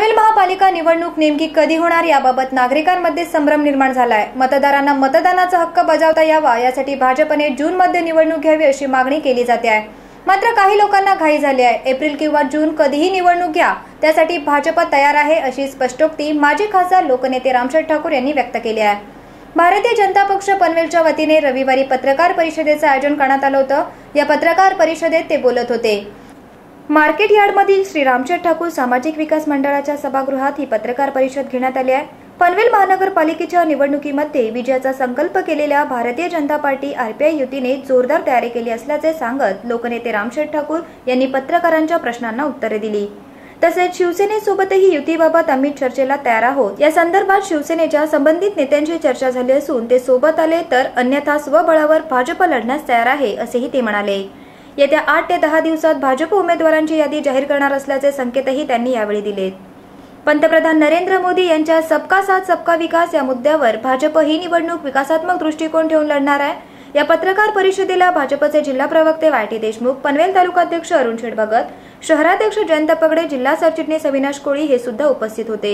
पनवेल महापालिका निवडणूक नेमकी कधी होणार याबाबत नागरिकांमध्ये संभ्रम निर्माण झालाय। मतदारांना मतदानाचा हक्क बजावता यावा यासाठी भाजपने जूनमध्ये निवडणूक घ्यावी अशी मागणी केली जाते आहे। मात्र काही लोकांना घाई झाली आहे। एप्रिल किंवा जून कधीही निवडणूक घ्या, त्यासाठी भाजप तयार आहे अशी स्पष्टोक्ती माजी खासदार लोकनेते रामशेठ ठाकूर यांनी व्यक्त केली आहे। भारतीय जनता पक्ष पनवेलच्या वतीने रविवारी पत्रकार परिषदेचे आयोजन करण्यात आलं होतं। या पत्रकार परिषदेत ते बोलत होते। मार्केट यार्डमधील श्री रामशेठ ठाकूर सामाजिक विकास मंडळाच्या सभागृहात ही पत्रकार परिषद घेण्यात आली आहे। पनवेल महानगरपालिकेच्या निवडणुकीमध्ये विजयाचा संकल्प केलेल्या भारतीय जनता पार्टी आरपीआय युतीने जोरदार तयारी केली असल्याचे सांगत लोकनेते रामशेठ ठाकूर यांनी पत्रकारांच्या प्रश्नांना उत्तरे दिली। तसेच शिवसेनेसोबतही युतीबाबत आम्ही चर्चेला तयार आहोत। या संदर्भात शिवसेनेच्या संबंधित नेत्यांची चर्चा झाली असून ते सोबत आले तर अन्यथा स्वबळावर भाजप लढण्यास तयार आहे असेही ते म्हणाले। येत्या 8 ते 10 दिवसात भाजप उमेदवारांची यादी जाहीर करणार असल्याचे संकेतही त्यांनी यावेळी दिले। पंतप्रधान नरेंद्र मोदी यांच्या सबका साथ सबका विकास या मुद्द्यावर भाजप ही निवडणूक विकासात्मक दृष्टिकोन ठेवून लढणार आहे। या पत्रकार परिषदेला भाजपचे जिल्हा प्रवक्ते वाय.टी. देशमुख, पनवेल तालुकाध्यक्ष अरुण शेठ भगत, शहराध्यक्ष जयंत पगडे, जिल्हा सरचिटणीस अविनाश कोळी हे सुद्धा उपस्थित होते।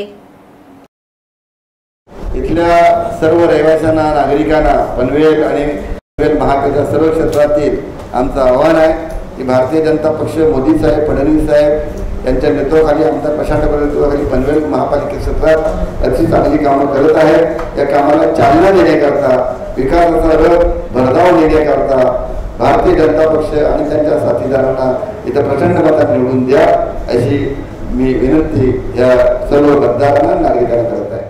इथल्या सर्व रहिवाशांना, नागरिकांना पनवेल आणि पनवेल महापालिका सर्व क्षेत्रातील आमचं आव्हान आहे की भारतीय जनता पक्ष, मोदी साहेब, फडणवीस साहेब यांच्या नेतृत्वाखाली आमदार प्रशांत पटेल नेतृत्वाखाली पनवेल महापालिका क्षेत्रात अति चांगली कामं करत आहे। या कामाला चालना देण्याकरता, विकासाचा रथ भरधाव देण्याकरता भारतीय जनता पक्ष आणि त्यांच्या साथीदारांना इथं प्रचंड मतात निवडून द्या अशी मी विनंती या सर्व मतदारांना, नागरिकांना करत आहे।